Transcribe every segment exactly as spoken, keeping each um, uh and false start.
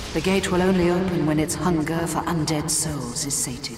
The gate will only open when its hunger for undead souls is sated.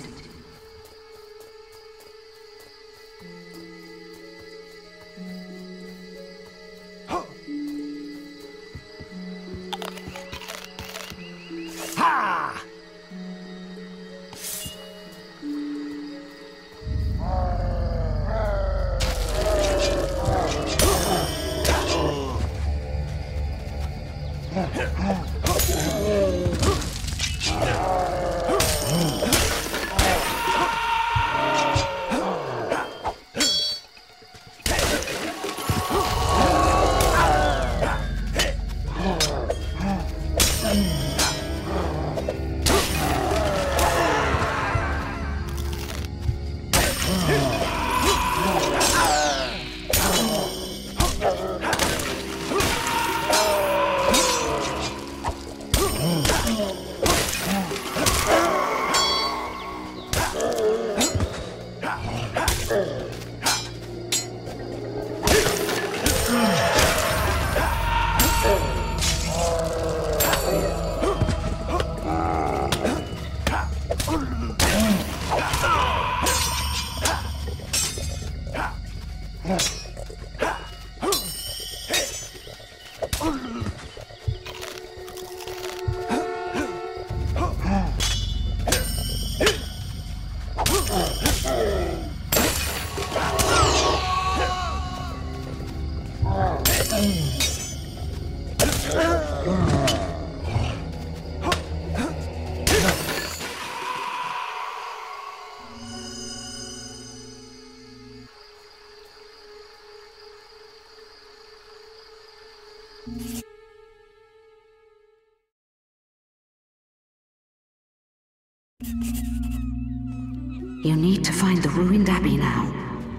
You need to find the ruined abbey now.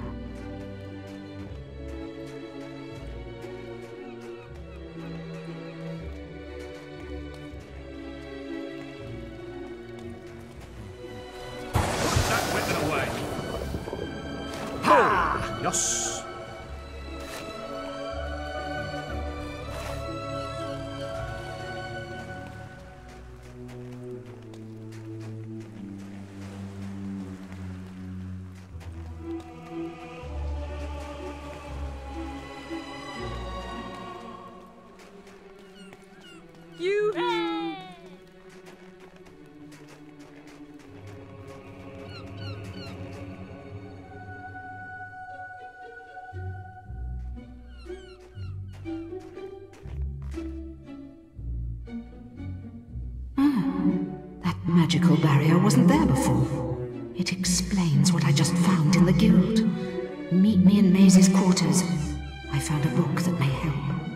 Put that weapon away. Ha! Yes. Magical barrier wasn't there before. It explains what I just found in the guild. Meet me in Maze's quarters. I found a book that may help.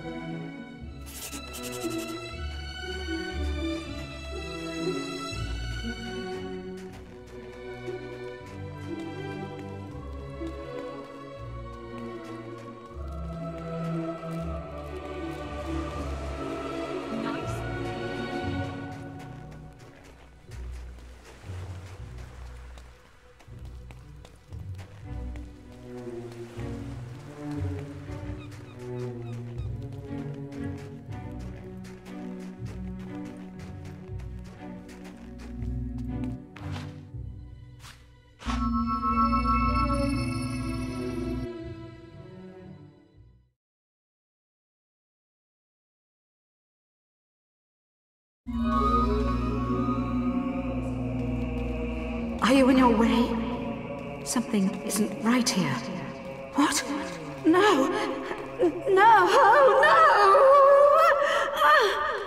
Are you in your way? Something isn't right here. What? No! No! No! Ah!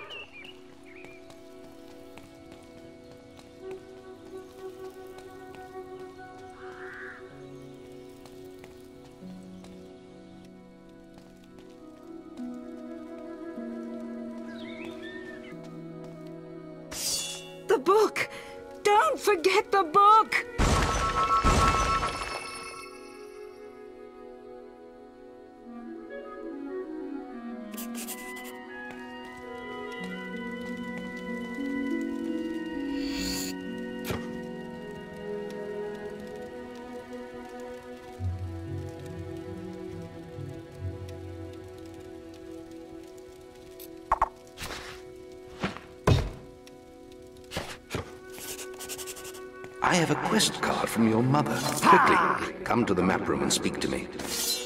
The book! Don't forget the book! I have a quest card from your mother. Quickly, come to the map room and speak to me.